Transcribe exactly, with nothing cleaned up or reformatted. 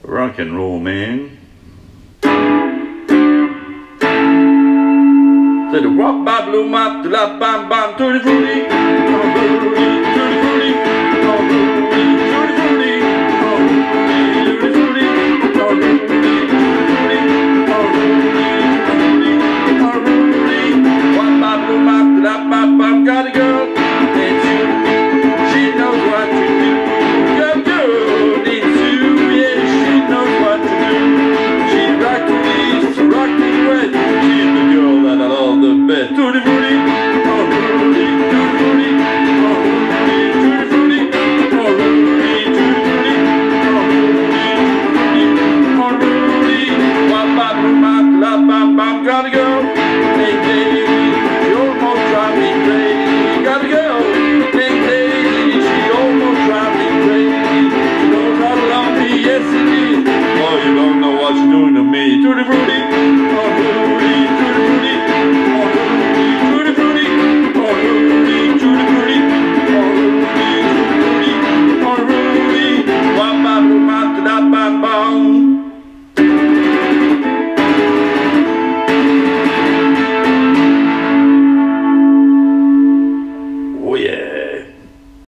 rock and roll man. Said the wop bop blue mop the la bam bam tutti frutti, tutti frutti, tutti frutti, tutti frutti, tutti frutti, tutti frutti, wop bop blue mop the la bam bam. Got a girl and she she knows what to do. Got a girl named Sue, yeah, she knows what to do. She rock to east, rock to west. She's the girl that I love the best. Tutti frutti, tutti frutti, tutti frutti, tutti frutti, tutti frutti, tutti frutti, wop bop blue mop the la bam bam. Got a girl named Daisy, she almost drives me crazy. Got a girl named Daisy, she almost drives me crazy. She knows how to love me, yes indeed. Oh, you don't know what she's doing to me. Tutti frutti.